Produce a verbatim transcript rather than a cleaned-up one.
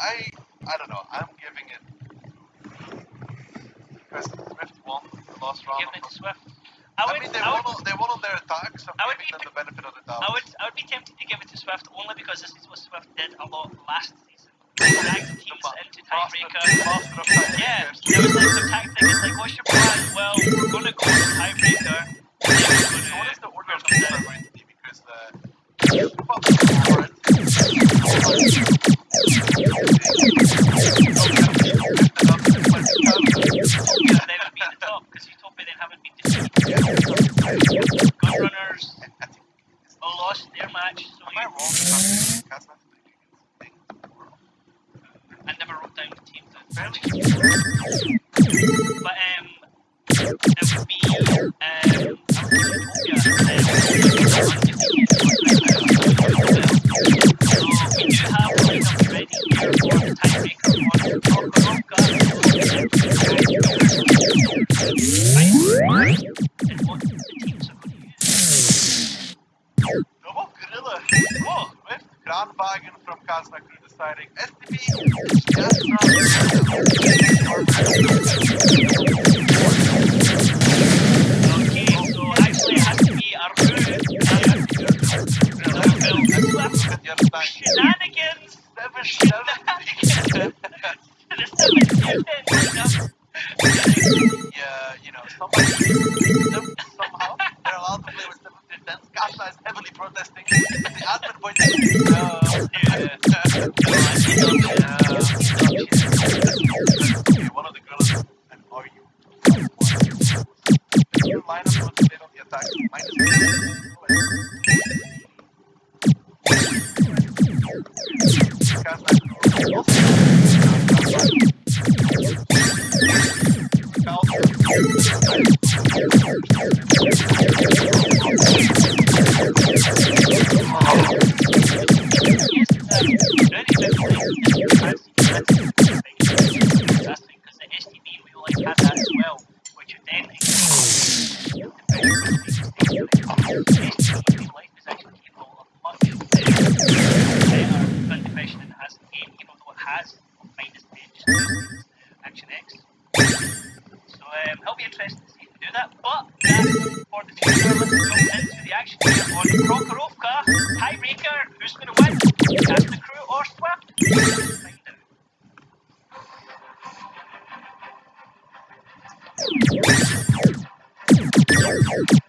I I don't know. I'm giving it because Swift won the last round. Giving it to Swift. I, I, would, mean, they I, won, would, on, they won on their attacks, so I'm I would giving be, them the benefit of the doubt. I would, I would be tempted to give it to Swift only because this is what Swift did a lot last season. They dragged teams into tiebreaker. Yeah, there was like some tactic. It's like, what's your plan? Well, we're going to go to tiebreaker. So what is the order of things are going to be? Because uh, they would be at the top because Utopia then haven't been defeated. Gunrunners lost their match, so am I you, wrong? I never wrote down the team. Fairly. But um, it would be um, Utopia. So we do have lineup ready here for the tiebreaker on Krokorovka. And what the teams are going to use. Double Gorilla. Oh, with Grandwagen from Kazna Crew deciding S T B just not Okay, so actually it has to be Arru Shenanigans! Seven, Shenanigans! The seven Yeah, you know, somebody, somehow they're allowed to play with seven ten. Kazna is heavily protesting. The admin point is no. Okay, one of the girls and are you? Your lineup was played on the attack. Minus tiebreaker, who's going to win? Kazna Crew or Swift? Find out.